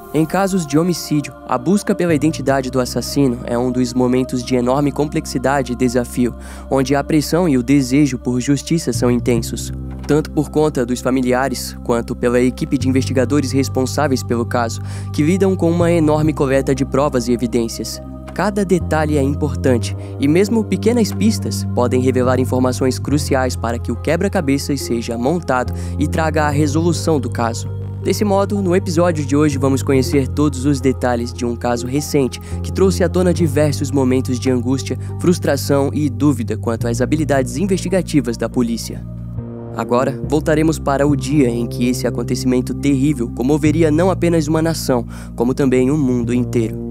Em casos de homicídio, a busca pela identidade do assassino é um dos momentos de enorme complexidade e desafio, onde a pressão e o desejo por justiça são intensos, tanto por conta dos familiares, quanto pela equipe de investigadores responsáveis pelo caso, que lidam com uma enorme coleta de provas e evidências. Cada detalhe é importante, e mesmo pequenas pistas podem revelar informações cruciais para que o quebra-cabeças seja montado e traga a resolução do caso. Desse modo, no episódio de hoje vamos conhecer todos os detalhes de um caso recente que trouxe à tona diversos momentos de angústia, frustração e dúvida quanto às habilidades investigativas da polícia. Agora, voltaremos para o dia em que esse acontecimento terrível comoveria não apenas uma nação, como também o mundo inteiro.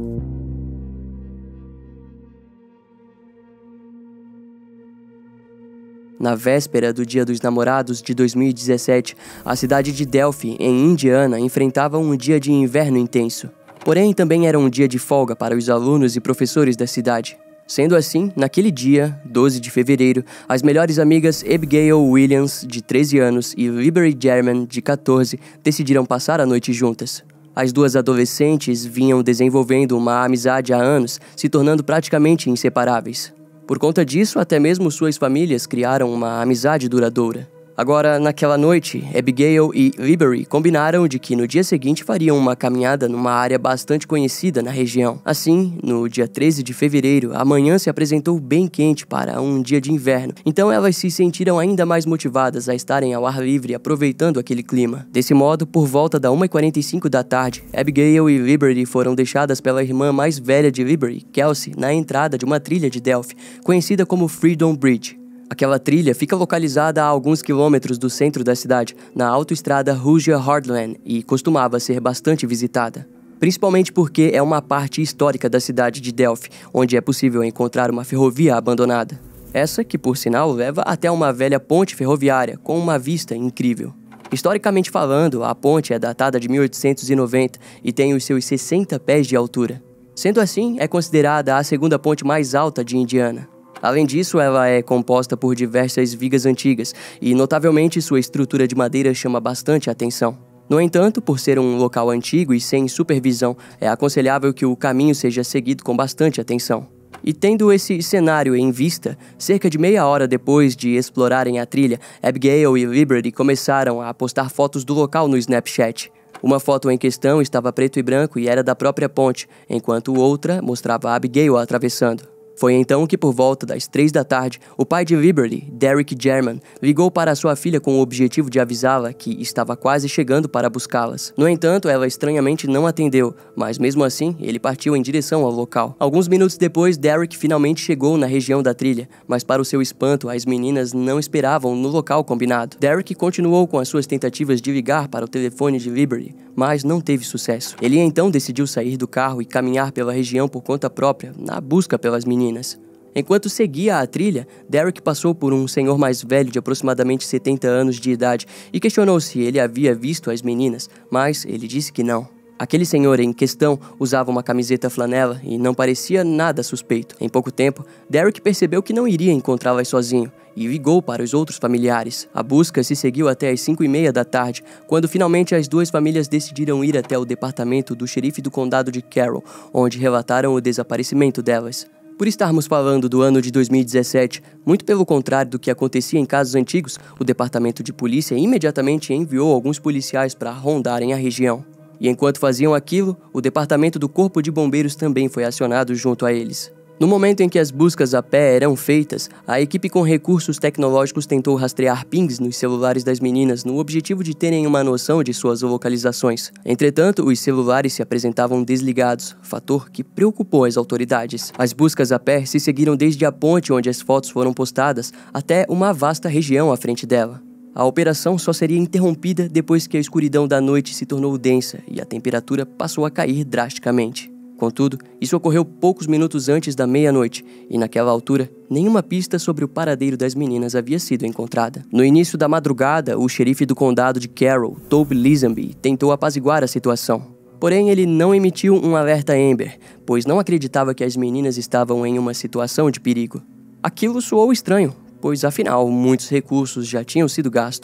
Na véspera do Dia dos Namorados de 2017, a cidade de Delphi, em Indiana, enfrentava um dia de inverno intenso. Porém, também era um dia de folga para os alunos e professores da cidade. Sendo assim, naquele dia, 12 de fevereiro, as melhores amigas Abigail Williams, de 13 anos, e Liberty German, de 14, decidiram passar a noite juntas. As duas adolescentes vinham desenvolvendo uma amizade há anos, se tornando praticamente inseparáveis. Por conta disso, até mesmo suas famílias criaram uma amizade duradoura. Agora, naquela noite, Abigail e Liberty combinaram de que no dia seguinte fariam uma caminhada numa área bastante conhecida na região. Assim, no dia 13 de fevereiro, a manhã se apresentou bem quente para um dia de inverno, então elas se sentiram ainda mais motivadas a estarem ao ar livre aproveitando aquele clima. Desse modo, por volta da 1h45 da tarde, Abigail e Liberty foram deixadas pela irmã mais velha de Liberty, Kelsey, na entrada de uma trilha de Delphi, conhecida como Freedom Bridge. Aquela trilha fica localizada a alguns quilômetros do centro da cidade, na autoestrada Rouge Heartland, e costumava ser bastante visitada. Principalmente porque é uma parte histórica da cidade de Delphi, onde é possível encontrar uma ferrovia abandonada. Essa que, por sinal, leva até uma velha ponte ferroviária, com uma vista incrível. Historicamente falando, a ponte é datada de 1890 e tem os seus 60 pés de altura. Sendo assim, é considerada a segunda ponte mais alta de Indiana. Além disso, ela é composta por diversas vigas antigas e, notavelmente, sua estrutura de madeira chama bastante atenção. No entanto, por ser um local antigo e sem supervisão, é aconselhável que o caminho seja seguido com bastante atenção. E tendo esse cenário em vista, cerca de meia hora depois de explorarem a trilha, Abigail e Liberty começaram a postar fotos do local no Snapchat. Uma foto em questão estava preto e branco e era da própria ponte, enquanto outra mostrava a Abigail atravessando. Foi então que, por volta das 3 da tarde, o pai de Liberty, Derek German, ligou para sua filha com o objetivo de avisá-la que estava quase chegando para buscá-las. No entanto, ela estranhamente não atendeu, mas mesmo assim, ele partiu em direção ao local. Alguns minutos depois, Derek finalmente chegou na região da trilha, mas para o seu espanto, as meninas não esperavam no local combinado. Derek continuou com as suas tentativas de ligar para o telefone de Liberty, mas não teve sucesso. Ele então decidiu sair do carro e caminhar pela região por conta própria, na busca pelas meninas. Enquanto seguia a trilha, Derek passou por um senhor mais velho de aproximadamente 70 anos de idade e questionou se ele havia visto as meninas, mas ele disse que não. Aquele senhor em questão usava uma camiseta flanela e não parecia nada suspeito. Em pouco tempo, Derek percebeu que não iria encontrá-las sozinho e ligou para os outros familiares. A busca se seguiu até as 5h30 da tarde, quando finalmente as duas famílias decidiram ir até o departamento do xerife do condado de Carroll, onde relataram o desaparecimento delas. Por estarmos falando do ano de 2017, muito pelo contrário do que acontecia em casos antigos, o departamento de polícia imediatamente enviou alguns policiais para rondarem a região. E enquanto faziam aquilo, o departamento do Corpo de Bombeiros também foi acionado junto a eles. No momento em que as buscas a pé eram feitas, a equipe com recursos tecnológicos tentou rastrear pings nos celulares das meninas no objetivo de terem uma noção de suas localizações. Entretanto, os celulares se apresentavam desligados, fator que preocupou as autoridades. As buscas a pé se seguiram desde a ponte onde as fotos foram postadas até uma vasta região à frente dela. A operação só seria interrompida depois que a escuridão da noite se tornou densa e a temperatura passou a cair drasticamente. Contudo, isso ocorreu poucos minutos antes da meia-noite, e naquela altura, nenhuma pista sobre o paradeiro das meninas havia sido encontrada. No início da madrugada, o xerife do condado de Carroll, Toby Lisenby, tentou apaziguar a situação. Porém, ele não emitiu um alerta Amber, pois não acreditava que as meninas estavam em uma situação de perigo. Aquilo soou estranho, pois afinal, muitos recursos já tinham sido gastos.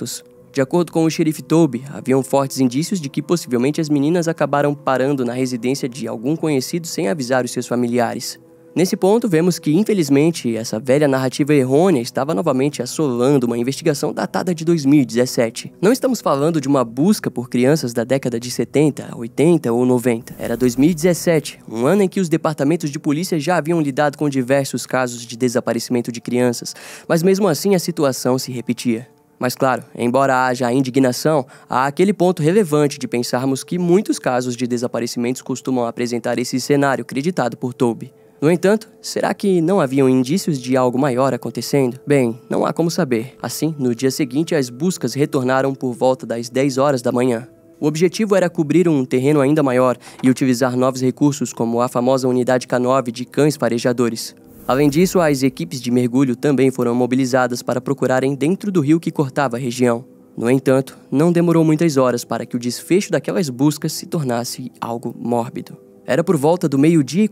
De acordo com o xerife Toby, haviam fortes indícios de que possivelmente as meninas acabaram parando na residência de algum conhecido sem avisar os seus familiares. Nesse ponto, vemos que, infelizmente, essa velha narrativa errônea estava novamente assolando uma investigação datada de 2017. Não estamos falando de uma busca por crianças da década de 70, 80 ou 90. Era 2017, um ano em que os departamentos de polícia já haviam lidado com diversos casos de desaparecimento de crianças, mas mesmo assim a situação se repetia. Mas claro, embora haja a indignação, há aquele ponto relevante de pensarmos que muitos casos de desaparecimentos costumam apresentar esse cenário acreditado por Toby. No entanto, será que não haviam indícios de algo maior acontecendo? Bem, não há como saber. Assim, no dia seguinte, as buscas retornaram por volta das 10 horas da manhã. O objetivo era cobrir um terreno ainda maior e utilizar novos recursos como a famosa unidade K9 de cães farejadores. Além disso, as equipes de mergulho também foram mobilizadas para procurarem dentro do rio que cortava a região. No entanto, não demorou muitas horas para que o desfecho daquelas buscas se tornasse algo mórbido. Era por volta do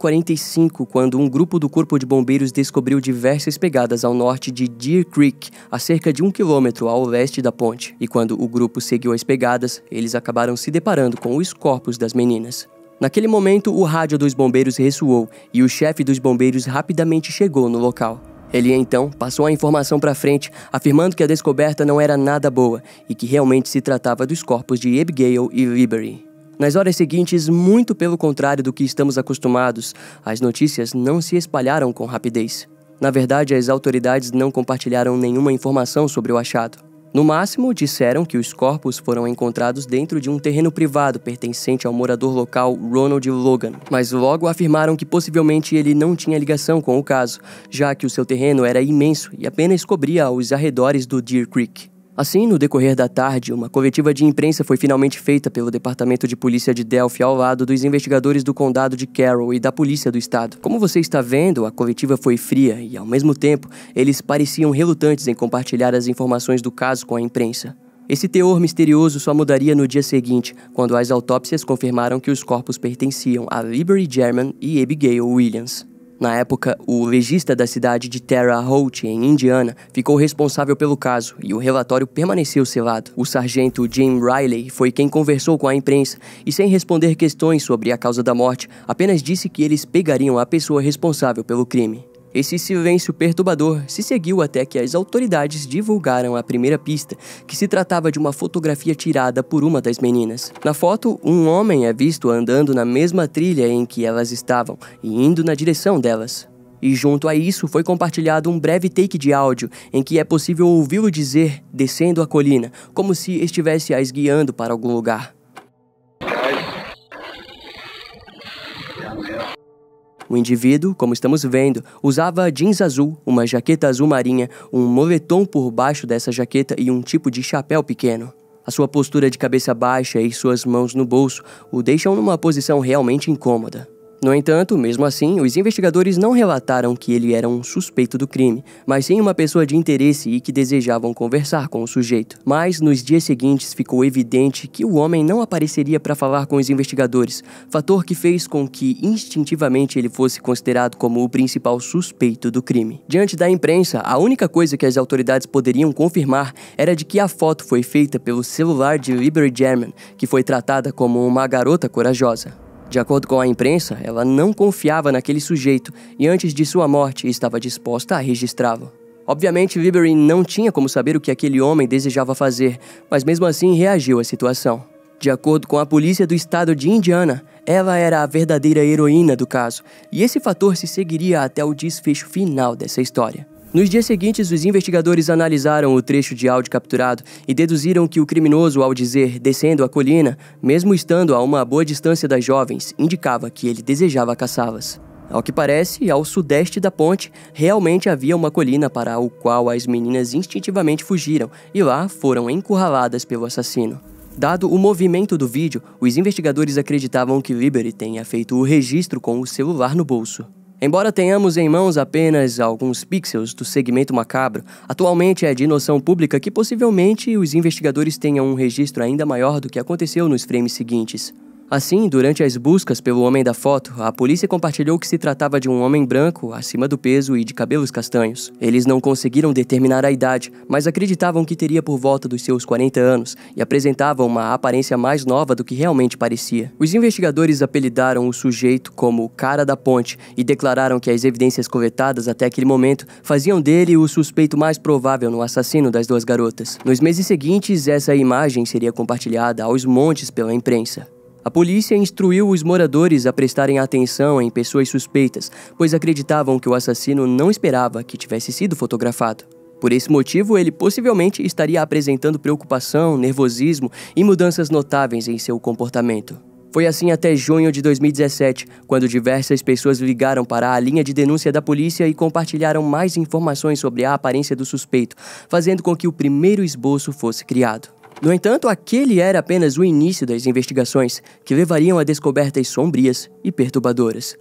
12h45 quando um grupo do Corpo de Bombeiros descobriu diversas pegadas ao norte de Deer Creek, a cerca de 1 quilômetro ao leste da ponte. E quando o grupo seguiu as pegadas, eles acabaram se deparando com os corpos das meninas. Naquele momento, o rádio dos bombeiros ressoou e o chefe dos bombeiros rapidamente chegou no local. Ele então passou a informação para frente, afirmando que a descoberta não era nada boa e que realmente se tratava dos corpos de Abigail e Liberty. Nas horas seguintes, muito pelo contrário do que estamos acostumados, as notícias não se espalharam com rapidez. Na verdade, as autoridades não compartilharam nenhuma informação sobre o achado. No máximo, disseram que os corpos foram encontrados dentro de um terreno privado pertencente ao morador local Ronald Logan, mas logo afirmaram que possivelmente ele não tinha ligação com o caso, já que o seu terreno era imenso e apenas cobria os arredores do Deer Creek. Assim, no decorrer da tarde, uma coletiva de imprensa foi finalmente feita pelo Departamento de Polícia de Delphi ao lado dos investigadores do condado de Carroll e da Polícia do Estado. Como você está vendo, a coletiva foi fria e, ao mesmo tempo, eles pareciam relutantes em compartilhar as informações do caso com a imprensa. Esse teor misterioso só mudaria no dia seguinte, quando as autópsias confirmaram que os corpos pertenciam a Liberty German e Abigail Williams. Na época, o legista da cidade de Terre Haute, em Indiana, ficou responsável pelo caso e o relatório permaneceu selado. O sargento Jim Riley foi quem conversou com a imprensa e, sem responder questões sobre a causa da morte, apenas disse que eles pegariam a pessoa responsável pelo crime. Esse silêncio perturbador se seguiu até que as autoridades divulgaram a primeira pista, que se tratava de uma fotografia tirada por uma das meninas. Na foto, um homem é visto andando na mesma trilha em que elas estavam e indo na direção delas. E junto a isso foi compartilhado um breve take de áudio em que é possível ouvi-lo dizer, descendo a colina, como se estivesse as guiando para algum lugar. O indivíduo, como estamos vendo, usava jeans azul, uma jaqueta azul marinha, um moletom por baixo dessa jaqueta e um tipo de chapéu pequeno. A sua postura de cabeça baixa e suas mãos no bolso o deixam numa posição realmente incômoda. No entanto, mesmo assim, os investigadores não relataram que ele era um suspeito do crime, mas sim uma pessoa de interesse e que desejavam conversar com o sujeito. Mas, nos dias seguintes, ficou evidente que o homem não apareceria para falar com os investigadores, fator que fez com que, instintivamente, ele fosse considerado como o principal suspeito do crime. Diante da imprensa, a única coisa que as autoridades poderiam confirmar era de que a foto foi feita pelo celular de Liberty German, que foi tratada como uma garota corajosa. De acordo com a imprensa, ela não confiava naquele sujeito e antes de sua morte estava disposta a registrá-lo. Obviamente, Liberty não tinha como saber o que aquele homem desejava fazer, mas mesmo assim reagiu à situação. De acordo com a polícia do estado de Indiana, ela era a verdadeira heroína do caso, e esse fator se seguiria até o desfecho final dessa história. Nos dias seguintes, os investigadores analisaram o trecho de áudio capturado e deduziram que o criminoso, ao dizer descendo a colina, mesmo estando a uma boa distância das jovens, indicava que ele desejava caçá-las. Ao que parece, ao sudeste da ponte, realmente havia uma colina para a qual as meninas instintivamente fugiram e lá foram encurraladas pelo assassino. Dado o movimento do vídeo, os investigadores acreditavam que Liberty tenha feito o registro com o celular no bolso. Embora tenhamos em mãos apenas alguns pixels do segmento macabro, atualmente é de noção pública que possivelmente os investigadores tenham um registro ainda maior do que aconteceu nos frames seguintes. Assim, durante as buscas pelo homem da foto, a polícia compartilhou que se tratava de um homem branco, acima do peso e de cabelos castanhos. Eles não conseguiram determinar a idade, mas acreditavam que teria por volta dos seus 40 anos e apresentava uma aparência mais nova do que realmente parecia. Os investigadores apelidaram o sujeito como o Cara da Ponte e declararam que as evidências coletadas até aquele momento faziam dele o suspeito mais provável no assassino das duas garotas. Nos meses seguintes, essa imagem seria compartilhada aos montes pela imprensa. A polícia instruiu os moradores a prestarem atenção em pessoas suspeitas, pois acreditavam que o assassino não esperava que tivesse sido fotografado. Por esse motivo, ele possivelmente estaria apresentando preocupação, nervosismo e mudanças notáveis em seu comportamento. Foi assim até junho de 2017, quando diversas pessoas ligaram para a linha de denúncia da polícia e compartilharam mais informações sobre a aparência do suspeito, fazendo com que o primeiro esboço fosse criado. No entanto, aquele era apenas o início das investigações, que levariam a descobertas sombrias e perturbadoras.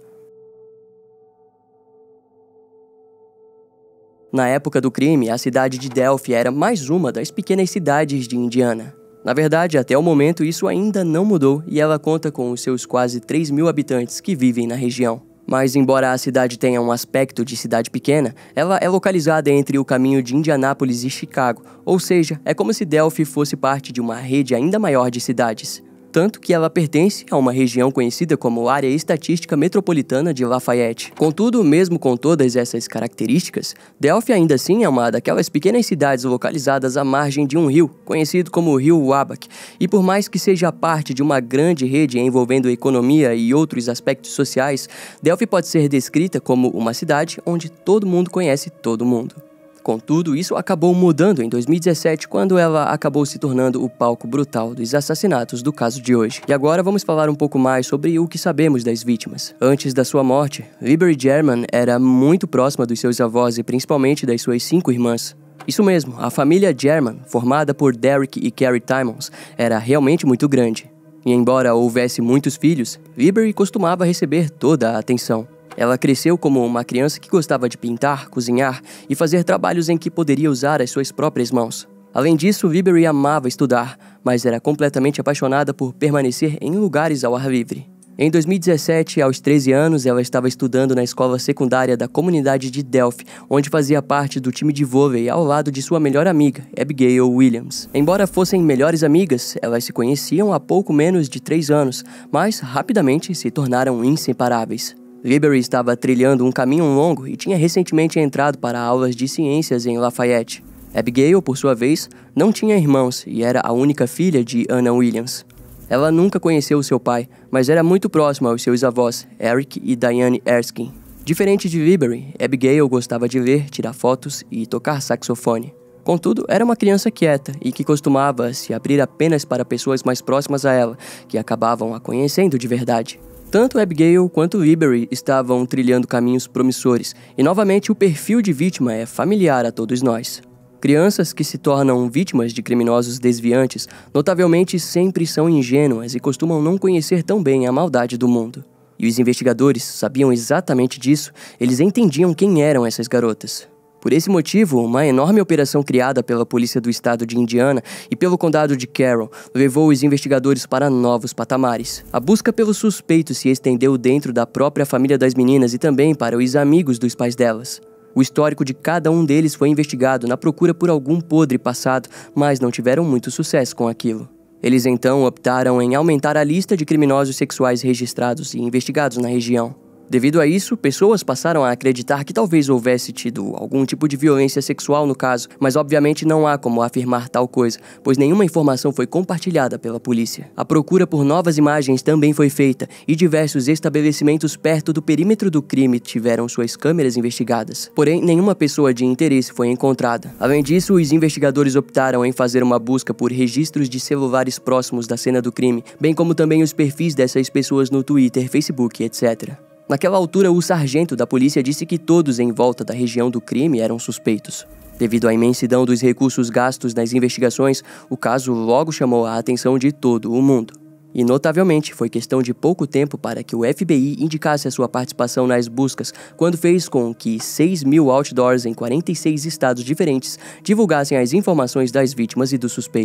Na época do crime, a cidade de Delphi era mais uma das pequenas cidades de Indiana. Na verdade, até o momento isso ainda não mudou e ela conta com os seus quase 3.000 habitantes que vivem na região. Mas embora a cidade tenha um aspecto de cidade pequena, ela é localizada entre o caminho de Indianápolis e Chicago, ou seja, é como se Delphi fosse parte de uma rede ainda maior de cidades. Tanto que ela pertence a uma região conhecida como Área Estatística Metropolitana de Lafayette. Contudo, mesmo com todas essas características, Delphi ainda assim é uma daquelas pequenas cidades localizadas à margem de um rio, conhecido como Rio Waback, e por mais que seja parte de uma grande rede envolvendo economia e outros aspectos sociais, Delphi pode ser descrita como uma cidade onde todo mundo conhece todo mundo. Contudo, isso acabou mudando em 2017, quando ela acabou se tornando o palco brutal dos assassinatos do caso de hoje. E agora vamos falar um pouco mais sobre o que sabemos das vítimas. Antes da sua morte, Liberty German era muito próxima dos seus avós e principalmente das suas 5 irmãs. Isso mesmo, a família German, formada por Derek e Carrie Timmons, era realmente muito grande. E embora houvesse muitos filhos, Liberty costumava receber toda a atenção. Ela cresceu como uma criança que gostava de pintar, cozinhar e fazer trabalhos em que poderia usar as suas próprias mãos. Além disso, Liberty amava estudar, mas era completamente apaixonada por permanecer em lugares ao ar livre. Em 2017, aos 13 anos, ela estava estudando na escola secundária da comunidade de Delphi, onde fazia parte do time de vôlei ao lado de sua melhor amiga, Abigail Williams. Embora fossem melhores amigas, elas se conheciam há pouco menos de 3 anos, mas rapidamente se tornaram inseparáveis. Liberty estava trilhando um caminho longo e tinha recentemente entrado para aulas de ciências em Lafayette. Abigail, por sua vez, não tinha irmãos e era a única filha de Anna Williams. Ela nunca conheceu seu pai, mas era muito próxima aos seus avós, Eric e Diane Erskine. Diferente de Liberty, Abigail gostava de ler, tirar fotos e tocar saxofone. Contudo, era uma criança quieta e que costumava se abrir apenas para pessoas mais próximas a ela, que acabavam a conhecendo de verdade. Tanto Abigail quanto Liberty estavam trilhando caminhos promissores, e novamente o perfil de vítima é familiar a todos nós. Crianças que se tornam vítimas de criminosos desviantes, notavelmente sempre são ingênuas e costumam não conhecer tão bem a maldade do mundo. E os investigadores sabiam exatamente disso, eles entendiam quem eram essas garotas. Por esse motivo, uma enorme operação criada pela polícia do estado de Indiana e pelo condado de Carroll levou os investigadores para novos patamares. A busca pelo suspeito se estendeu dentro da própria família das meninas e também para os amigos dos pais delas. O histórico de cada um deles foi investigado na procura por algum podre passado, mas não tiveram muito sucesso com aquilo. Eles então optaram em aumentar a lista de criminosos sexuais registrados e investigados na região. Devido a isso, pessoas passaram a acreditar que talvez houvesse tido algum tipo de violência sexual no caso, mas obviamente não há como afirmar tal coisa, pois nenhuma informação foi compartilhada pela polícia. A procura por novas imagens também foi feita, e diversos estabelecimentos perto do perímetro do crime tiveram suas câmeras investigadas. Porém, nenhuma pessoa de interesse foi encontrada. Além disso, os investigadores optaram em fazer uma busca por registros de celulares próximos da cena do crime, bem como também os perfis dessas pessoas no Twitter, Facebook, etc. Naquela altura, o sargento da polícia disse que todos em volta da região do crime eram suspeitos. Devido à imensidão dos recursos gastos nas investigações, o caso logo chamou a atenção de todo o mundo. E, notavelmente, foi questão de pouco tempo para que o FBI indicasse a sua participação nas buscas, quando fez com que 6.000 outdoors em 46 estados diferentes divulgassem as informações das vítimas e do suspeito.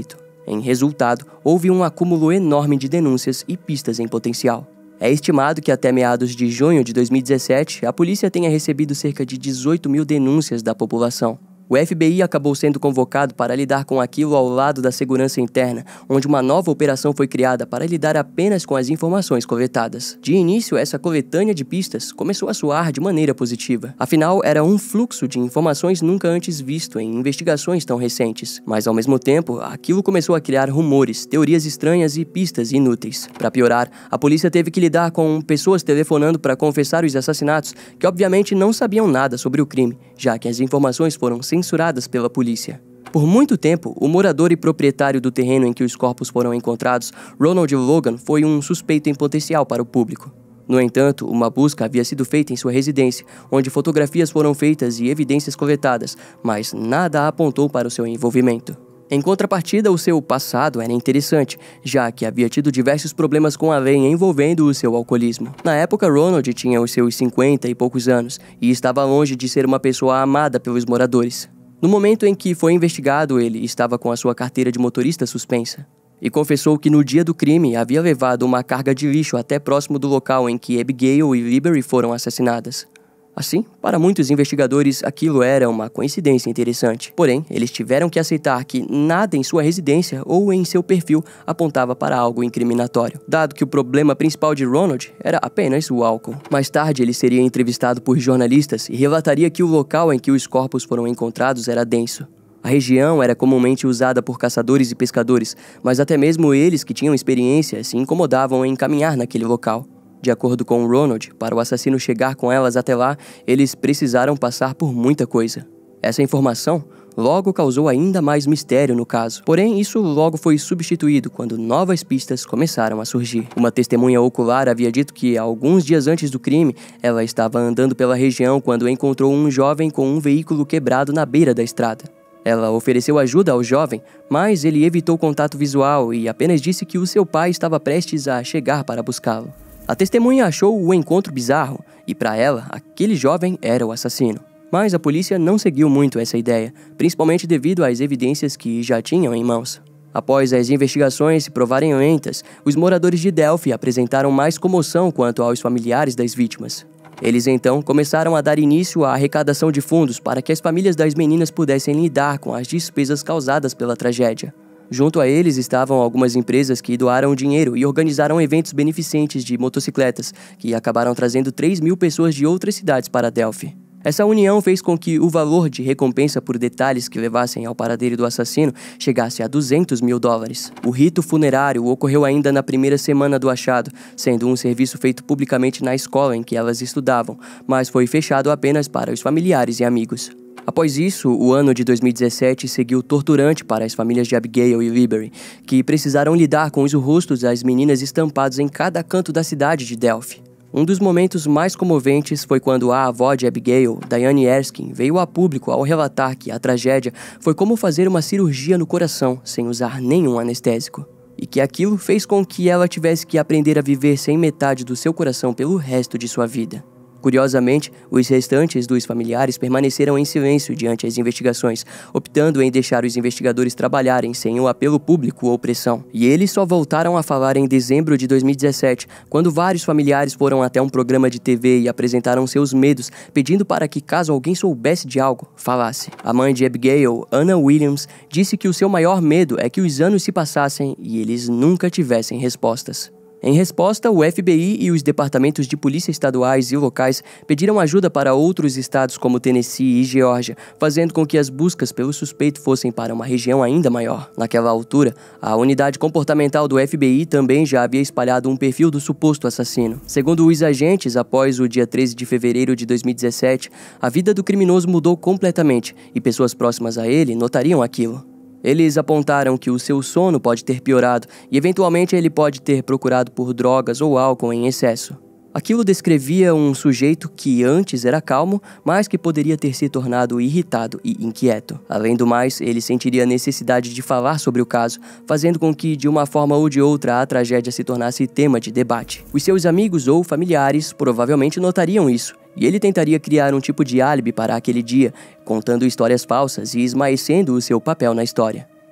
Em resultado, houve um acúmulo enorme de denúncias e pistas em potencial. É estimado que até meados de junho de 2017, a polícia tenha recebido cerca de 18 mil denúncias da população. O FBI acabou sendo convocado para lidar com aquilo ao lado da segurança interna, onde uma nova operação foi criada para lidar apenas com as informações coletadas. De início, essa coletânea de pistas começou a soar de maneira positiva. Afinal, era um fluxo de informações nunca antes visto em investigações tão recentes. Mas, ao mesmo tempo, aquilo começou a criar rumores, teorias estranhas e pistas inúteis. Para piorar, a polícia teve que lidar com pessoas telefonando para confessar os assassinatos, que obviamente não sabiam nada sobre o crime, já que as informações foram censuradas pela polícia. Por muito tempo, o morador e proprietário do terreno em que os corpos foram encontrados, Ronald Logan, foi um suspeito em potencial para o público. No entanto, uma busca havia sido feita em sua residência, onde fotografias foram feitas e evidências coletadas, mas nada apontou para o seu envolvimento. Em contrapartida, o seu passado era interessante, já que havia tido diversos problemas com a lei envolvendo o seu alcoolismo. Na época, Ronald tinha os seus 50 e poucos anos e estava longe de ser uma pessoa amada pelos moradores. No momento em que foi investigado, ele estava com a sua carteira de motorista suspensa e confessou que no dia do crime havia levado uma carga de lixo até próximo do local em que Abigail e Liberty foram assassinadas. Assim, para muitos investigadores, aquilo era uma coincidência interessante. Porém, eles tiveram que aceitar que nada em sua residência ou em seu perfil apontava para algo incriminatório, dado que o problema principal de Ronald era apenas o álcool. Mais tarde, ele seria entrevistado por jornalistas e relataria que o local em que os corpos foram encontrados era denso. A região era comumente usada por caçadores e pescadores, mas até mesmo eles que tinham experiência se incomodavam em caminhar naquele local. De acordo com Ronald, para o assassino chegar com elas até lá, eles precisaram passar por muita coisa. Essa informação logo causou ainda mais mistério no caso. Porém, isso logo foi substituído quando novas pistas começaram a surgir. Uma testemunha ocular havia dito que, alguns dias antes do crime, ela estava andando pela região quando encontrou um jovem com um veículo quebrado na beira da estrada. Ela ofereceu ajuda ao jovem, mas ele evitou contato visual e apenas disse que o seu pai estava prestes a chegar para buscá-lo. A testemunha achou o encontro bizarro e, para ela, aquele jovem era o assassino. Mas a polícia não seguiu muito essa ideia, principalmente devido às evidências que já tinham em mãos. Após as investigações se provarem lentas, os moradores de Delphi apresentaram mais comoção quanto aos familiares das vítimas. Eles então começaram a dar início à arrecadação de fundos para que as famílias das meninas pudessem lidar com as despesas causadas pela tragédia. Junto a eles estavam algumas empresas que doaram dinheiro e organizaram eventos beneficentes de motocicletas, que acabaram trazendo 3 mil pessoas de outras cidades para Delphi. Essa união fez com que o valor de recompensa por detalhes que levassem ao paradeiro do assassino chegasse a $200 mil. O rito funerário ocorreu ainda na primeira semana do achado, sendo um serviço feito publicamente na escola em que elas estudavam, mas foi fechado apenas para os familiares e amigos. Após isso, o ano de 2017 seguiu torturante para as famílias de Abigail e Liberty, que precisaram lidar com os rostos das meninas estampados em cada canto da cidade de Delphi. Um dos momentos mais comoventes foi quando a avó de Abigail, Diane Erskine, veio a público ao relatar que a tragédia foi como fazer uma cirurgia no coração sem usar nenhum anestésico, e que aquilo fez com que ela tivesse que aprender a viver sem metade do seu coração pelo resto de sua vida. Curiosamente, os restantes dos familiares permaneceram em silêncio diante as investigações, optando em deixar os investigadores trabalharem sem o apelo público ou pressão. E eles só voltaram a falar em dezembro de 2017, quando vários familiares foram até um programa de TV e apresentaram seus medos, pedindo para que, caso alguém soubesse de algo, falasse. A mãe de Abigail, Anna Williams, disse que o seu maior medo é que os anos se passassem e eles nunca tivessem respostas. Em resposta, o FBI e os departamentos de polícia estaduais e locais pediram ajuda para outros estados como Tennessee e Geórgia, fazendo com que as buscas pelo suspeito fossem para uma região ainda maior. Naquela altura, a unidade comportamental do FBI também já havia espalhado um perfil do suposto assassino. Segundo os agentes, após o dia 13 de fevereiro de 2017, a vida do criminoso mudou completamente e pessoas próximas a ele notariam aquilo. Eles apontaram que o seu sono pode ter piorado e, eventualmente, ele pode ter procurado por drogas ou álcool em excesso. Aquilo descrevia um sujeito que antes era calmo, mas que poderia ter se tornado irritado e inquieto. Além do mais, ele sentiria a necessidade de falar sobre o caso, fazendo com que, de uma forma ou de outra, a tragédia se tornasse tema de debate. Os seus amigos ou familiares provavelmente notariam isso, e ele tentaria criar um tipo de álibi para aquele dia, contando histórias falsas e esmaecendo o seu papel na história.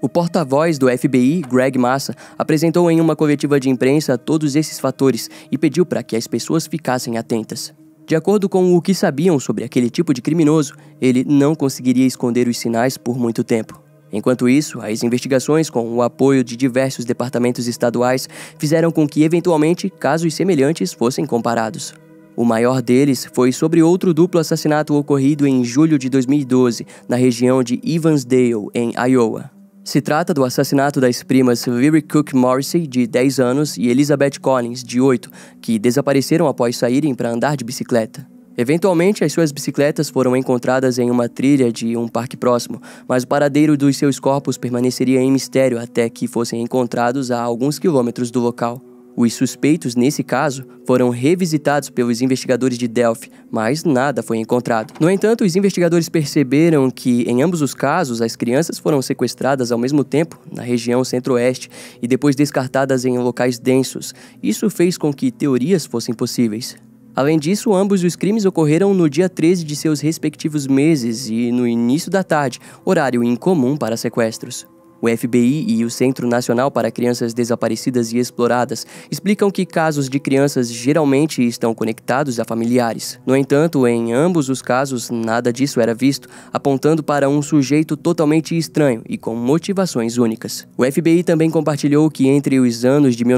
O porta-voz do FBI, Greg Massa, apresentou em uma coletiva de imprensa todos esses fatores e pediu para que as pessoas ficassem atentas. De acordo com o que sabiam sobre aquele tipo de criminoso, ele não conseguiria esconder os sinais por muito tempo. Enquanto isso, as investigações, com o apoio de diversos departamentos estaduais, fizeram com que, eventualmente, casos semelhantes fossem comparados. O maior deles foi sobre outro duplo assassinato ocorrido em julho de 2012, na região de Evansdale, em Iowa. Se trata do assassinato das primas Lyric Cook Morrissey, de 10 anos, e Elizabeth Collins, de 8, que desapareceram após saírem para andar de bicicleta. Eventualmente, as suas bicicletas foram encontradas em uma trilha de um parque próximo, mas o paradeiro dos seus corpos permaneceria em mistério até que fossem encontrados a alguns quilômetros do local. Os suspeitos, nesse caso, foram revisitados pelos investigadores de Delphi, mas nada foi encontrado. No entanto, os investigadores perceberam que, em ambos os casos, as crianças foram sequestradas ao mesmo tempo, na região centro-oeste, e depois descartadas em locais densos. Isso fez com que teorias fossem possíveis. Além disso, ambos os crimes ocorreram no dia 13 de seus respectivos meses e no início da tarde, horário incomum para sequestros. O FBI e o Centro Nacional para Crianças Desaparecidas e Exploradas explicam que casos de crianças geralmente estão conectados a familiares. No entanto, em ambos os casos, nada disso era visto, apontando para um sujeito totalmente estranho e com motivações únicas. O FBI também compartilhou que entre os anos de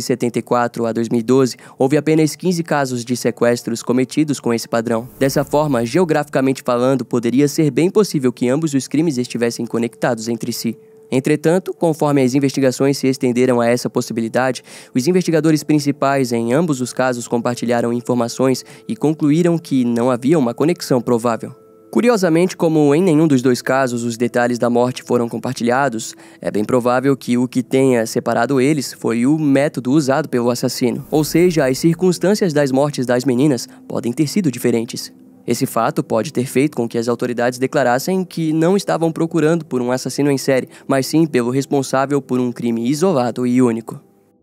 1974 a 2012, houve apenas 15 casos de sequestros cometidos com esse padrão. Dessa forma, geograficamente falando, poderia ser bem possível que ambos os crimes estivessem conectados entre si. Entretanto, conforme as investigações se estenderam a essa possibilidade, os investigadores principais em ambos os casos compartilharam informações e concluíram que não havia uma conexão provável. Curiosamente, como em nenhum dos dois casos os detalhes da morte foram compartilhados, é bem provável que o que tenha separado eles foi o método usado pelo assassino. Ou seja, as circunstâncias das mortes das meninas podem ter sido diferentes. Esse fato pode ter feito com que as autoridades declarassem que não estavam procurando por um assassino em série, mas sim pelo responsável por um crime isolado e único.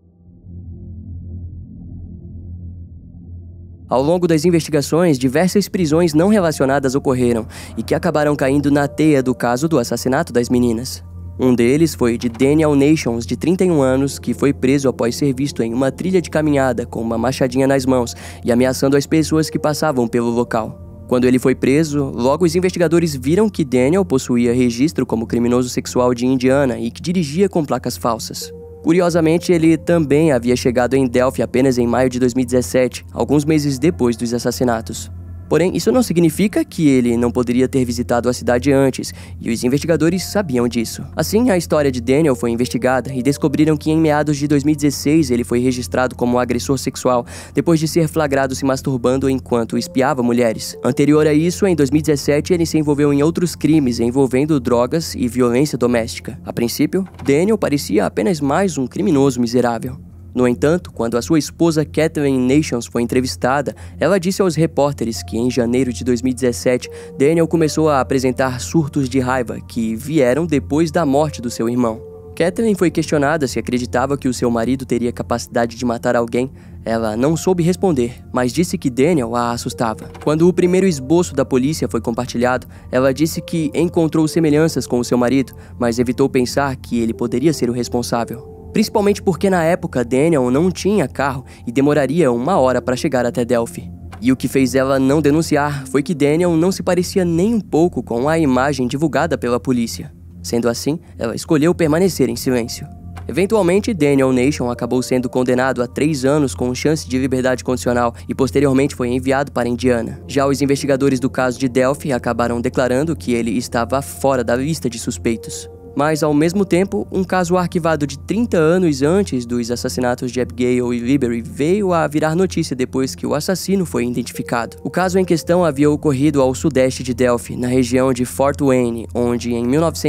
Ao longo das investigações, diversas prisões não relacionadas ocorreram e que acabaram caindo na teia do caso do assassinato das meninas. Um deles foi de Daniel Nations, de 31 anos, que foi preso após ser visto em uma trilha de caminhada com uma machadinha nas mãos e ameaçando as pessoas que passavam pelo local. Quando ele foi preso, logo os investigadores viram que Daniel possuía registro como criminoso sexual de Indiana e que dirigia com placas falsas. Curiosamente, ele também havia chegado em Delphi apenas em maio de 2017, alguns meses depois dos assassinatos. Porém, isso não significa que ele não poderia ter visitado a cidade antes, e os investigadores sabiam disso. Assim, a história de Daniel foi investigada e descobriram que em meados de 2016 ele foi registrado como agressor sexual, depois de ser flagrado se masturbando enquanto espiava mulheres. Anterior a isso, em 2017, ele se envolveu em outros crimes envolvendo drogas e violência doméstica. A princípio, Daniel parecia apenas mais um criminoso miserável. No entanto, quando a sua esposa Kathleen Nations foi entrevistada, ela disse aos repórteres que em janeiro de 2017, Daniel começou a apresentar surtos de raiva que vieram depois da morte do seu irmão. Kathleen foi questionada se acreditava que o seu marido teria capacidade de matar alguém. Ela não soube responder, mas disse que Daniel a assustava. Quando o primeiro esboço da polícia foi compartilhado, ela disse que encontrou semelhanças com o seu marido, mas evitou pensar que ele poderia ser o responsável. Principalmente porque na época Daniel não tinha carro e demoraria 1 hora para chegar até Delphi. E o que fez ela não denunciar foi que Daniel não se parecia nem um pouco com a imagem divulgada pela polícia. Sendo assim, ela escolheu permanecer em silêncio. Eventualmente, Daniel Nation acabou sendo condenado a 3 anos com chance de liberdade condicional e posteriormente foi enviado para Indiana. Já os investigadores do caso de Delphi acabaram declarando que ele estava fora da lista de suspeitos. Mas, ao mesmo tempo, um caso arquivado de 30 anos antes dos assassinatos de Abigail e Liberty veio a virar notícia depois que o assassino foi identificado. O caso em questão havia ocorrido ao sudeste de Delphi, na região de Fort Wayne, onde, em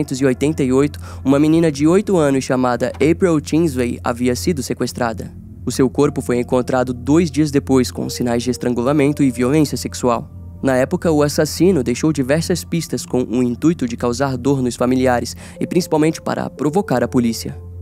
1988, uma menina de 8 anos chamada April Tinsley havia sido sequestrada. O seu corpo foi encontrado 2 dias depois, com sinais de estrangulamento e violência sexual. Na época, o assassino deixou diversas pistas com o intuito de causar dor nos familiares e principalmente para provocar a polícia.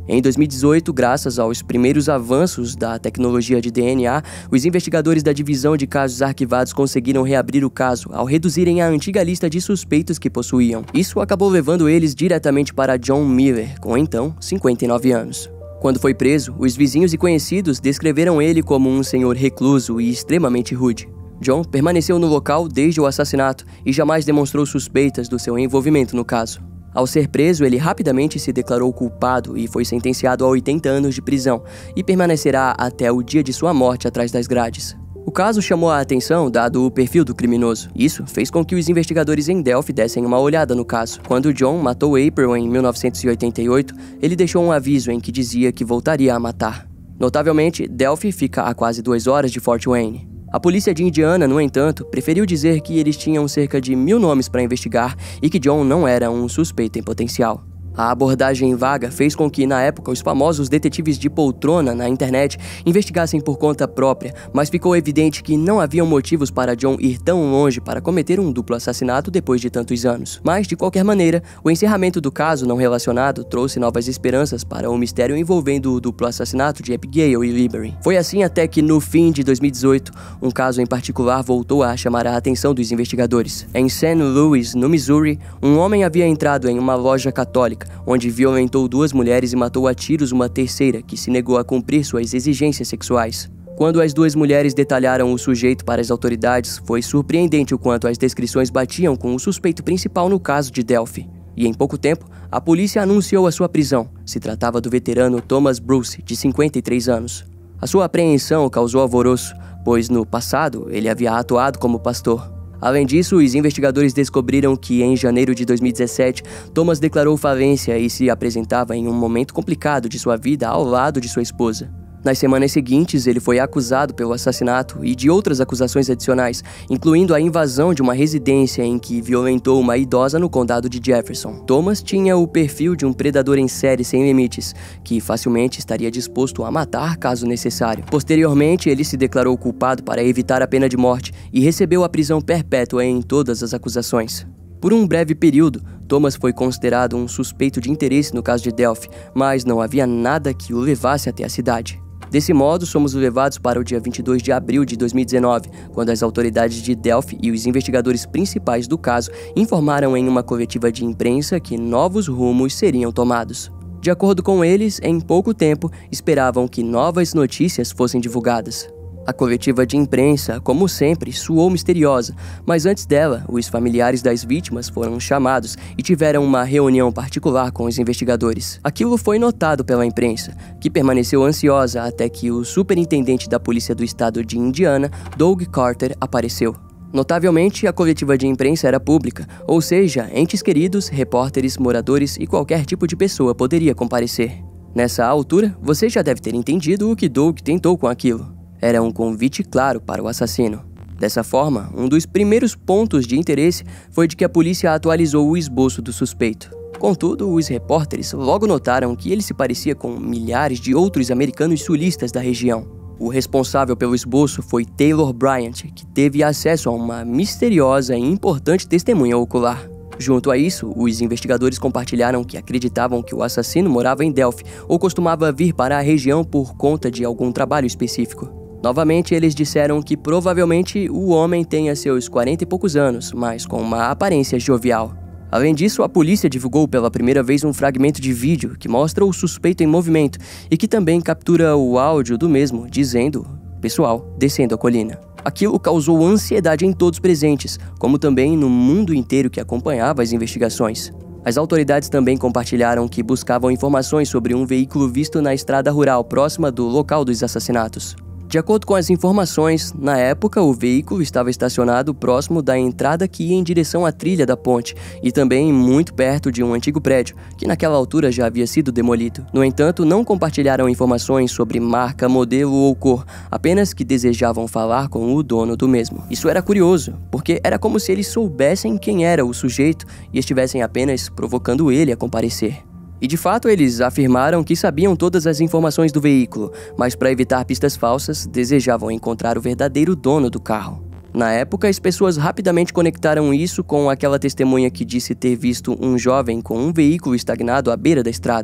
Em 2018, graças aos primeiros avanços da tecnologia de DNA, os investigadores da Divisão de Casos Arquivados conseguiram reabrir o caso ao reduzirem a antiga lista de suspeitos que possuíam. Isso acabou levando eles diretamente para John Miller, com então 59 anos. Quando foi preso, os vizinhos e conhecidos descreveram ele como um senhor recluso e extremamente rude. John permaneceu no local desde o assassinato e jamais demonstrou suspeitas do seu envolvimento no caso. Ao ser preso, ele rapidamente se declarou culpado e foi sentenciado a 80 anos de prisão e permanecerá até o dia de sua morte atrás das grades. O caso chamou a atenção dado o perfil do criminoso. Isso fez com que os investigadores em Delphi dessem uma olhada no caso. Quando John matou April em 1988, ele deixou um aviso em que dizia que voltaria a matar. Notavelmente, Delphi fica a quase 2 horas de Fort Wayne. A polícia de Indiana, no entanto, preferiu dizer que eles tinham cerca de 1000 nomes para investigar e que John não era um suspeito em potencial. A abordagem vaga fez com que, na época, os famosos detetives de poltrona na internet investigassem por conta própria, mas ficou evidente que não haviam motivos para John ir tão longe para cometer um duplo assassinato depois de tantos anos. Mas, de qualquer maneira, o encerramento do caso não relacionado trouxe novas esperanças para o mistério envolvendo o duplo assassinato de Abigail e Liberty. Foi assim até que, no fim de 2018, um caso em particular voltou a chamar a atenção dos investigadores. Em St. Louis, no Missouri, um homem havia entrado em uma loja católica, onde violentou 2 mulheres e matou a tiros uma terceira, que se negou a cumprir suas exigências sexuais. Quando as 2 mulheres detalharam o sujeito para as autoridades, foi surpreendente o quanto as descrições batiam com o suspeito principal no caso de Delphi. E em pouco tempo, a polícia anunciou a sua prisão. Se tratava do veterano Thomas Bruce, de 53 anos. A sua apreensão causou alvoroço, pois no passado ele havia atuado como pastor. Além disso, os investigadores descobriram que, em janeiro de 2017, Thomas declarou falência e se apresentava em um momento complicado de sua vida ao lado de sua esposa. Nas semanas seguintes, ele foi acusado pelo assassinato e de outras acusações adicionais, incluindo a invasão de uma residência em que violentou uma idosa no condado de Jefferson. Thomas tinha o perfil de um predador em série sem limites, que facilmente estaria disposto a matar caso necessário. Posteriormente, ele se declarou culpado para evitar a pena de morte e recebeu a prisão perpétua em todas as acusações. Por um breve período, Thomas foi considerado um suspeito de interesse no caso de Delphi, mas não havia nada que o levasse até a cidade. Desse modo, somos levados para o dia 22 de abril de 2019, quando as autoridades de Delphi e os investigadores principais do caso informaram em uma coletiva de imprensa que novos rumos seriam tomados. De acordo com eles, em pouco tempo, esperavam que novas notícias fossem divulgadas. A coletiva de imprensa, como sempre, soou misteriosa, mas antes dela, os familiares das vítimas foram chamados e tiveram uma reunião particular com os investigadores. Aquilo foi notado pela imprensa, que permaneceu ansiosa até que o superintendente da polícia do estado de Indiana, Doug Carter, apareceu. Notavelmente, a coletiva de imprensa era pública, ou seja, entes queridos, repórteres, moradores e qualquer tipo de pessoa poderia comparecer. Nessa altura, você já deve ter entendido o que Doug tentou com aquilo. Era um convite claro para o assassino. Dessa forma, um dos primeiros pontos de interesse foi de que a polícia atualizou o esboço do suspeito. Contudo, os repórteres logo notaram que ele se parecia com milhares de outros americanos sulistas da região. O responsável pelo esboço foi Taylor Bryant, que teve acesso a uma misteriosa e importante testemunha ocular. Junto a isso, os investigadores compartilharam que acreditavam que o assassino morava em Delphi ou costumava vir para a região por conta de algum trabalho específico. Novamente, eles disseram que provavelmente o homem tenha seus 40 e poucos anos, mas com uma aparência jovial. Além disso, a polícia divulgou pela primeira vez um fragmento de vídeo que mostra o suspeito em movimento e que também captura o áudio do mesmo, dizendo: "Pessoal, descendo a colina". Aquilo causou ansiedade em todos presentes, como também no mundo inteiro que acompanhava as investigações. As autoridades também compartilharam que buscavam informações sobre um veículo visto na estrada rural próxima do local dos assassinatos. De acordo com as informações, na época o veículo estava estacionado próximo da entrada que ia em direção à trilha da ponte e também muito perto de um antigo prédio, que naquela altura já havia sido demolido. No entanto, não compartilharam informações sobre marca, modelo ou cor, apenas que desejavam falar com o dono do mesmo. Isso era curioso, porque era como se eles soubessem quem era o sujeito e estivessem apenas provocando ele a comparecer. E de fato eles afirmaram que sabiam todas as informações do veículo, mas para evitar pistas falsas, desejavam encontrar o verdadeiro dono do carro. Na época, as pessoas rapidamente conectaram isso com aquela testemunha que disse ter visto um jovem com um veículo estagnado à beira da estrada.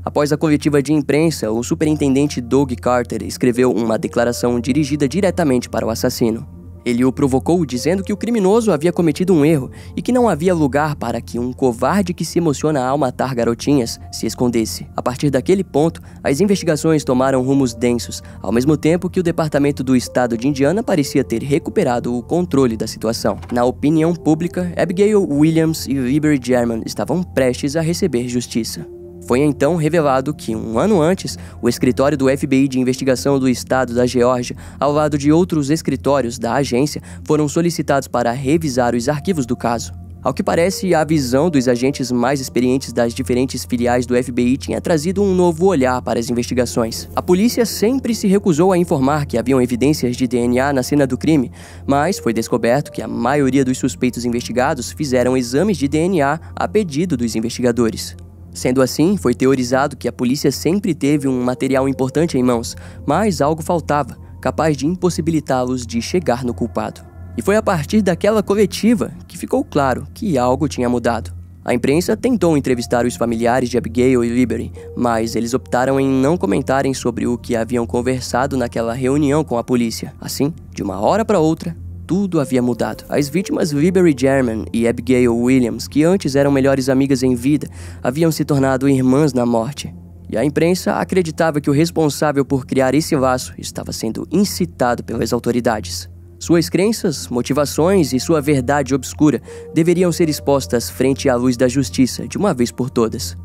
Após a coletiva de imprensa, o superintendente Doug Carter escreveu uma declaração dirigida diretamente para o assassino. Ele o provocou dizendo que o criminoso havia cometido um erro e que não havia lugar para que um covarde que se emociona ao matar garotinhas se escondesse. A partir daquele ponto, as investigações tomaram rumos densos, ao mesmo tempo que o Departamento do Estado de Indiana parecia ter recuperado o controle da situação. Na opinião pública, Abigail Williams e Liberty German estavam prestes a receber justiça. Foi então revelado que, um ano antes, o escritório do FBI de investigação do estado da Geórgia, ao lado de outros escritórios da agência, foram solicitados para revisar os arquivos do caso. Ao que parece, a visão dos agentes mais experientes das diferentes filiais do FBI tinha trazido um novo olhar para as investigações. A polícia sempre se recusou a informar que haviam evidências de DNA na cena do crime, mas foi descoberto que a maioria dos suspeitos investigados fizeram exames de DNA a pedido dos investigadores. Sendo assim, foi teorizado que a polícia sempre teve um material importante em mãos, mas algo faltava, capaz de impossibilitá-los de chegar no culpado. E foi a partir daquela coletiva que ficou claro que algo tinha mudado. A imprensa tentou entrevistar os familiares de Abigail e Liberty, mas eles optaram em não comentarem sobre o que haviam conversado naquela reunião com a polícia. Assim, de uma hora para outra, tudo havia mudado. As vítimas Liberty German e Abigail Williams, que antes eram melhores amigas em vida, haviam se tornado irmãs na morte. E a imprensa acreditava que o responsável por criar esse laço estava sendo incitado pelas autoridades. Suas crenças, motivações e sua verdade obscura deveriam ser expostas frente à luz da justiça de uma vez por todas.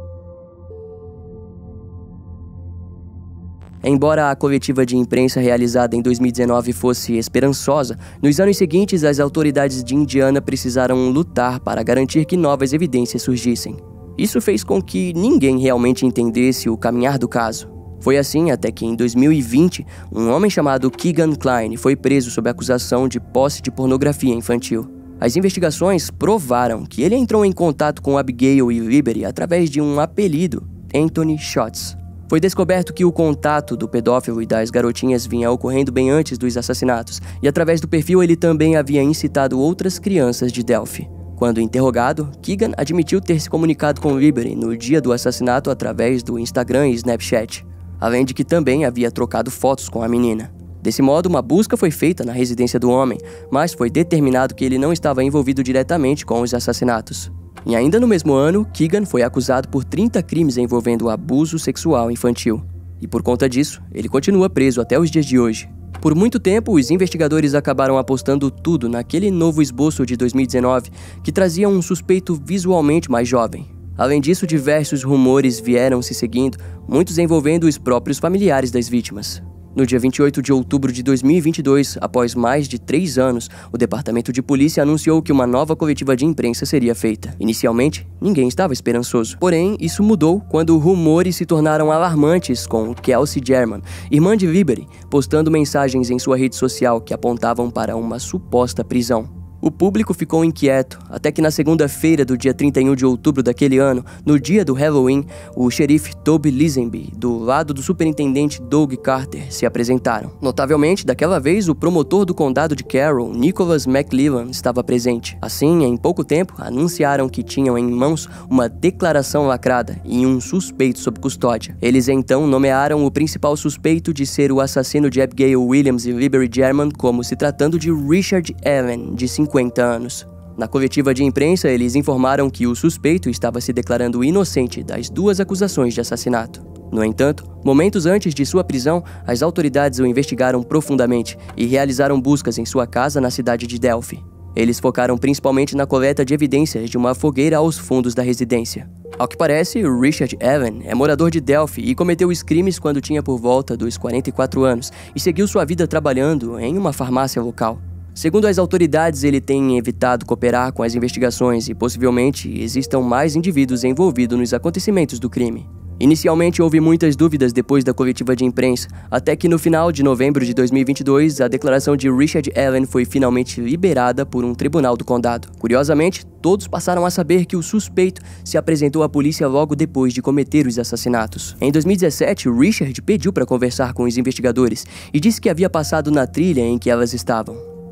Embora a coletiva de imprensa realizada em 2019 fosse esperançosa, nos anos seguintes as autoridades de Indiana precisaram lutar para garantir que novas evidências surgissem. Isso fez com que ninguém realmente entendesse o caminhar do caso. Foi assim até que em 2020, um homem chamado Keegan Kline foi preso sob acusação de posse de pornografia infantil. As investigações provaram que ele entrou em contato com Abigail e Liberty através de um apelido, Anthony Shots. Foi descoberto que o contato do pedófilo e das garotinhas vinha ocorrendo bem antes dos assassinatos, e através do perfil ele também havia incitado outras crianças de Delphi. Quando interrogado, Keegan admitiu ter se comunicado com Liberty no dia do assassinato através do Instagram e Snapchat, além de que também havia trocado fotos com a menina. Desse modo, uma busca foi feita na residência do homem, mas foi determinado que ele não estava envolvido diretamente com os assassinatos. E ainda no mesmo ano, Keegan foi acusado por 30 crimes envolvendo abuso sexual infantil. E por conta disso, ele continua preso até os dias de hoje. Por muito tempo, os investigadores acabaram apostando tudo naquele novo esboço de 2019 que trazia um suspeito visualmente mais jovem. Além disso, diversos rumores vieram se seguindo, muitos envolvendo os próprios familiares das vítimas. No dia 28 de outubro de 2022, após mais de 3 anos, o Departamento de Polícia anunciou que uma nova coletiva de imprensa seria feita. Inicialmente, ninguém estava esperançoso. Porém, isso mudou quando rumores se tornaram alarmantes com Kelsey German, irmã de Liberty, postando mensagens em sua rede social que apontavam para uma suposta prisão. O público ficou inquieto, até que na segunda-feira do dia 31 de outubro daquele ano, no dia do Halloween, o xerife Toby Lisenby, do lado do superintendente Doug Carter, se apresentaram. Notavelmente, daquela vez, o promotor do condado de Carroll, Nicholas McLellan, estava presente. Assim, em pouco tempo, anunciaram que tinham em mãos uma declaração lacrada e um suspeito sob custódia. Eles então nomearam o principal suspeito de ser o assassino de Abigail Williams e Liberty German como se tratando de Richard Allen, de 50 anos. Na coletiva de imprensa, eles informaram que o suspeito estava se declarando inocente das 2 acusações de assassinato. No entanto, momentos antes de sua prisão, as autoridades o investigaram profundamente e realizaram buscas em sua casa na cidade de Delphi. Eles focaram principalmente na coleta de evidências de uma fogueira aos fundos da residência. Ao que parece, Richard Allen é morador de Delphi e cometeu os crimes quando tinha por volta dos 44 anos e seguiu sua vida trabalhando em uma farmácia local. Segundo as autoridades, ele tem evitado cooperar com as investigações e possivelmente existam mais indivíduos envolvidos nos acontecimentos do crime. Inicialmente houve muitas dúvidas depois da coletiva de imprensa, até que no final de novembro de 2022, a declaração de Richard Allen foi finalmente liberada por um tribunal do condado. Curiosamente, todos passaram a saber que o suspeito se apresentou à polícia logo depois de cometer os assassinatos. Em 2017, Richard pediu para conversar com os investigadores e disse que havia passado na trilha em que elas estavam.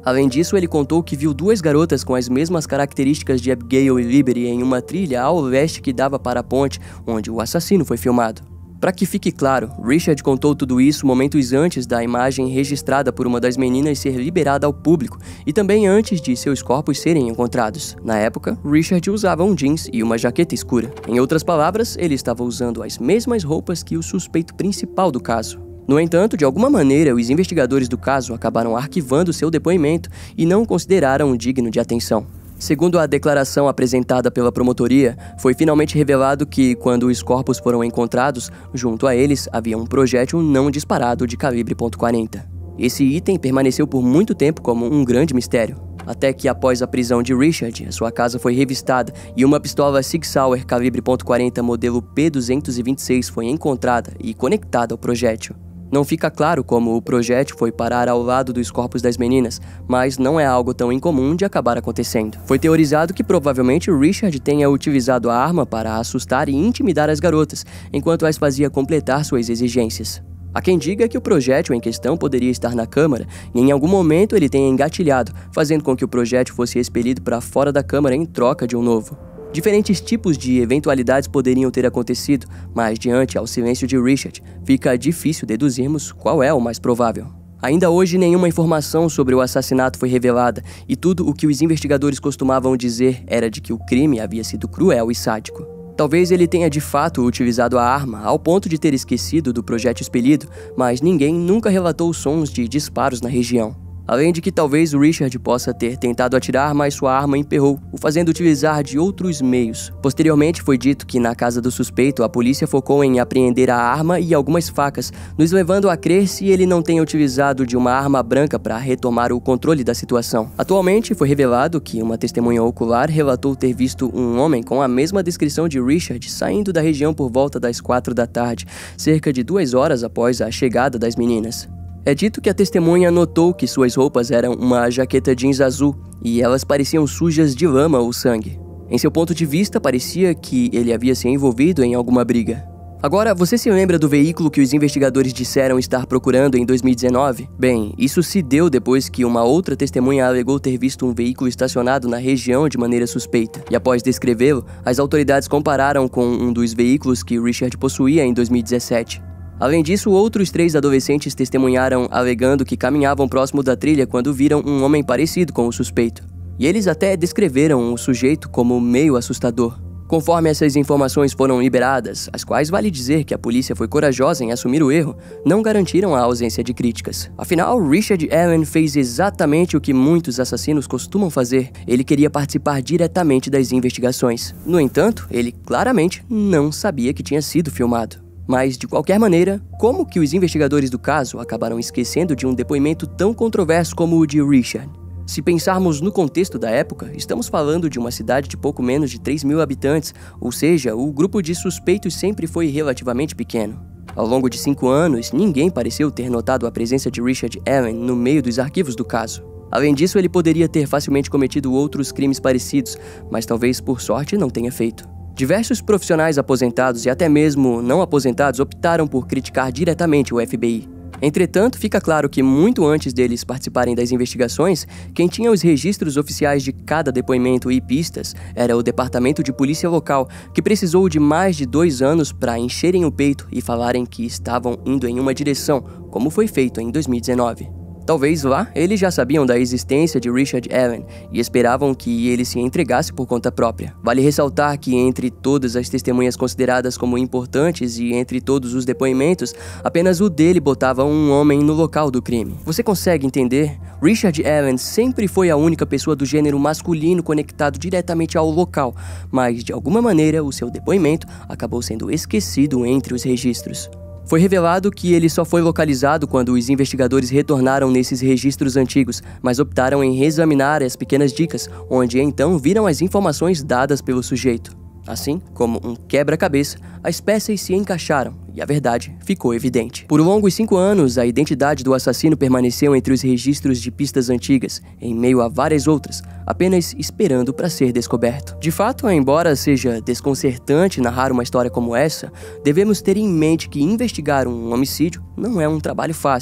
Além disso, ele contou que viu duas garotas com as mesmas características de Abigail e Liberty em uma trilha ao leste que dava para a ponte onde o assassino foi filmado. Para que fique claro, Richard contou tudo isso momentos antes da imagem registrada por uma das meninas ser liberada ao público e também antes de seus corpos serem encontrados. Na época, Richard usava um jeans e uma jaqueta escura. Em outras palavras, ele estava usando as mesmas roupas que o suspeito principal do caso. No entanto, de alguma maneira, os investigadores do caso acabaram arquivando seu depoimento e não o consideraram digno de atenção. Segundo a declaração apresentada pela promotoria, foi finalmente revelado que, quando os corpos foram encontrados, junto a eles havia um projétil não disparado de calibre .40. Esse item permaneceu por muito tempo como um grande mistério, até que após a prisão de Richard, sua casa foi revistada e uma pistola Sig Sauer calibre .40 modelo P226 foi encontrada e conectada ao projétil. Não fica claro como o projétil foi parar ao lado dos corpos das meninas, mas não é algo tão incomum de acabar acontecendo. Foi teorizado que provavelmente Richard tenha utilizado a arma para assustar e intimidar as garotas, enquanto as fazia completar suas exigências. Há quem diga que o projétil em questão poderia estar na câmara e em algum momento ele tenha engatilhado, fazendo com que o projétil fosse expelido para fora da câmara em troca de um novo. Diferentes tipos de eventualidades poderiam ter acontecido, mas diante ao silêncio de Richard, fica difícil deduzirmos qual é o mais provável. Ainda hoje, nenhuma informação sobre o assassinato foi revelada, e tudo o que os investigadores costumavam dizer era de que o crime havia sido cruel e sádico. Talvez ele tenha de fato utilizado a arma ao ponto de ter esquecido do projétil expelido, mas ninguém nunca relatou sons de disparos na região. Além de que talvez o Richard possa ter tentado atirar, mas sua arma emperrou, o fazendo utilizar de outros meios. Posteriormente foi dito que na casa do suspeito a polícia focou em apreender a arma e algumas facas, nos levando a crer se ele não tenha utilizado de uma arma branca para retomar o controle da situação. Atualmente foi revelado que uma testemunha ocular relatou ter visto um homem com a mesma descrição de Richard saindo da região por volta das 4 da tarde, cerca de 2 horas após a chegada das meninas. É dito que a testemunha notou que suas roupas eram uma jaqueta jeans azul e elas pareciam sujas de lama ou sangue. Em seu ponto de vista, parecia que ele havia se envolvido em alguma briga. Agora, você se lembra do veículo que os investigadores disseram estar procurando em 2019? Bem, isso se deu depois que uma outra testemunha alegou ter visto um veículo estacionado na região de maneira suspeita. E após descrevê-lo, as autoridades compararam com um dos veículos que Richard possuía em 2017. Além disso, outros 3 adolescentes testemunharam alegando que caminhavam próximo da trilha quando viram um homem parecido com o suspeito. E eles até descreveram o sujeito como meio assustador. Conforme essas informações foram liberadas, as quais vale dizer que a polícia foi corajosa em assumir o erro, não garantiram a ausência de críticas. Afinal, Richard Allen fez exatamente o que muitos assassinos costumam fazer. Ele queria participar diretamente das investigações. No entanto, ele claramente não sabia que tinha sido filmado. Mas, de qualquer maneira, como que os investigadores do caso acabaram esquecendo de um depoimento tão controverso como o de Richard? Se pensarmos no contexto da época, estamos falando de uma cidade de pouco menos de 3 mil habitantes, ou seja, o grupo de suspeitos sempre foi relativamente pequeno. Ao longo de 5 anos, ninguém pareceu ter notado a presença de Richard Allen no meio dos arquivos do caso. Além disso, ele poderia ter facilmente cometido outros crimes parecidos, mas talvez por sorte não tenha feito. Diversos profissionais aposentados e até mesmo não aposentados optaram por criticar diretamente o FBI. Entretanto, fica claro que muito antes deles participarem das investigações, quem tinha os registros oficiais de cada depoimento e pistas era o Departamento de Polícia Local, que precisou de mais de 2 anos para encherem o peito e falarem que estavam indo em uma direção, como foi feito em 2019. Talvez lá eles já sabiam da existência de Richard Allen e esperavam que ele se entregasse por conta própria. Vale ressaltar que entre todas as testemunhas consideradas como importantes e entre todos os depoimentos, apenas o dele botava um homem no local do crime. Você consegue entender? Richard Allen sempre foi a única pessoa do gênero masculino conectado diretamente ao local, mas de alguma maneira o seu depoimento acabou sendo esquecido entre os registros. Foi revelado que ele só foi localizado quando os investigadores retornaram nesses registros antigos, mas optaram em reexaminar as pequenas dicas, onde então viram as informações dadas pelo sujeito. Assim, como um quebra-cabeça, as peças se encaixaram e a verdade ficou evidente. Por longos 5 anos, a identidade do assassino permaneceu entre os registros de pistas antigas, em meio a várias outras, apenas esperando para ser descoberto. De fato, embora seja desconcertante narrar uma história como essa, devemos ter em mente que investigar um homicídio não é um trabalho fácil,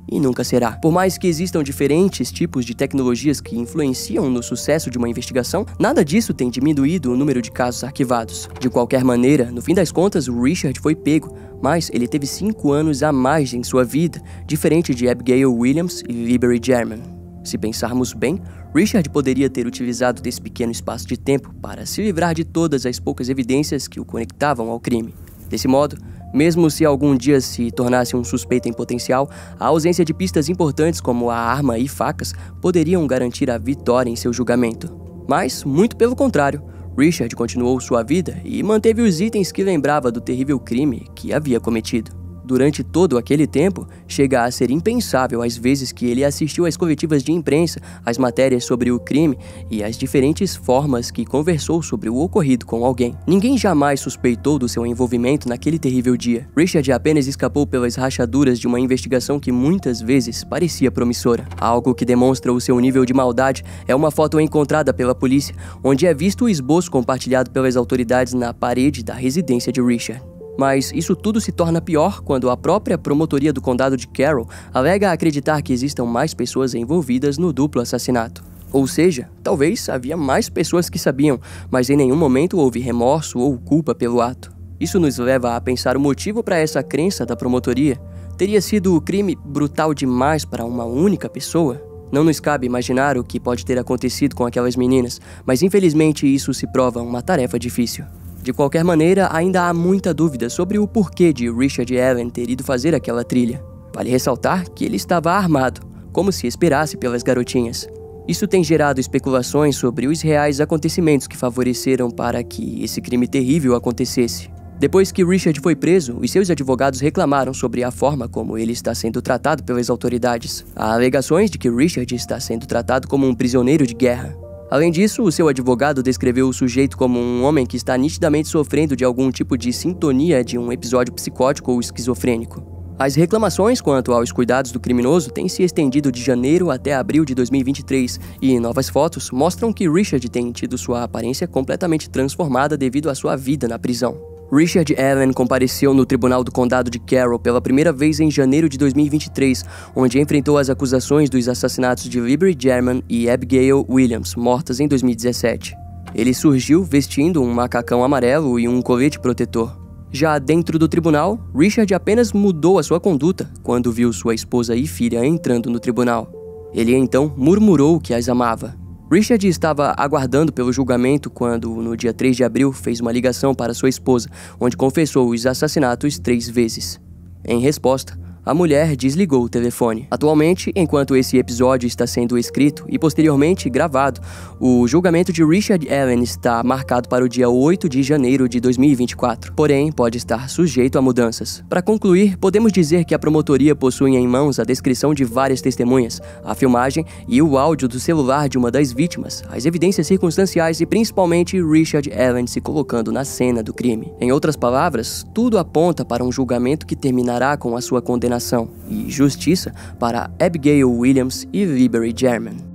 e nunca será. Por mais que existam diferentes tipos de tecnologias que influenciam no sucesso de uma investigação, nada disso tem diminuído o número de casos arquivados. De qualquer maneira, no fim das contas, o Richard foi pego, mas ele teve 5 anos a mais em sua vida, diferente de Abigail Williams e Liberty German. Se pensarmos bem, Richard poderia ter utilizado desse pequeno espaço de tempo para se livrar de todas as poucas evidências que o conectavam ao crime. Desse modo, mesmo se algum dia se tornasse um suspeito em potencial, a ausência de pistas importantes como a arma e facas poderiam garantir a vitória em seu julgamento. Mas, muito pelo contrário, Richard continuou sua vida e manteve os itens que lembrava do terrível crime que havia cometido. Durante todo aquele tempo, chega a ser impensável as vezes que ele assistiu às coletivas de imprensa, às matérias sobre o crime e às diferentes formas que conversou sobre o ocorrido com alguém. Ninguém jamais suspeitou do seu envolvimento naquele terrível dia. Richard apenas escapou pelas rachaduras de uma investigação que muitas vezes parecia promissora. Algo que demonstra o seu nível de maldade é uma foto encontrada pela polícia, onde é visto o esboço compartilhado pelas autoridades na parede da residência de Richard. Mas isso tudo se torna pior quando a própria promotoria do condado de Carroll alega acreditar que existam mais pessoas envolvidas no duplo assassinato. Ou seja, talvez havia mais pessoas que sabiam, mas em nenhum momento houve remorso ou culpa pelo ato. Isso nos leva a pensar o motivo para essa crença da promotoria. Teria sido o crime brutal demais para uma única pessoa? Não nos cabe imaginar o que pode ter acontecido com aquelas meninas, mas infelizmente isso se prova uma tarefa difícil. De qualquer maneira, ainda há muita dúvida sobre o porquê de Richard Allen ter ido fazer aquela trilha. Vale ressaltar que ele estava armado, como se esperasse pelas garotinhas. Isso tem gerado especulações sobre os reais acontecimentos que favoreceram para que esse crime terrível acontecesse. Depois que Richard foi preso, os seus advogados reclamaram sobre a forma como ele está sendo tratado pelas autoridades. Há alegações de que Richard está sendo tratado como um prisioneiro de guerra. Além disso, o seu advogado descreveu o sujeito como um homem que está nitidamente sofrendo de algum tipo de sintonia de um episódio psicótico ou esquizofrênico. As reclamações quanto aos cuidados do criminoso têm se estendido de janeiro até abril de 2023 e novas fotos mostram que Richard tem tido sua aparência completamente transformada devido à sua vida na prisão. Richard Allen compareceu no Tribunal do Condado de Carroll pela primeira vez em janeiro de 2023, onde enfrentou as acusações dos assassinatos de Liberty German e Abigail Williams, mortas em 2017. Ele surgiu vestindo um macacão amarelo e um colete protetor. Já dentro do tribunal, Richard apenas mudou a sua conduta quando viu sua esposa e filha entrando no tribunal. Ele então murmurou que as amava. Richard estava aguardando pelo julgamento quando, no dia 3 de abril, fez uma ligação para sua esposa, onde confessou os assassinatos 3 vezes. Em resposta, a mulher desligou o telefone. Atualmente, enquanto esse episódio está sendo escrito e posteriormente gravado, o julgamento de Richard Allen está marcado para o dia 8 de janeiro de 2024, porém pode estar sujeito a mudanças. Para concluir, podemos dizer que a promotoria possui em mãos a descrição de várias testemunhas, a filmagem e o áudio do celular de uma das vítimas, as evidências circunstanciais e principalmente Richard Allen se colocando na cena do crime. Em outras palavras, tudo aponta para um julgamento que terminará com a sua condenação e justiça para Abigail Williams e Liberty German.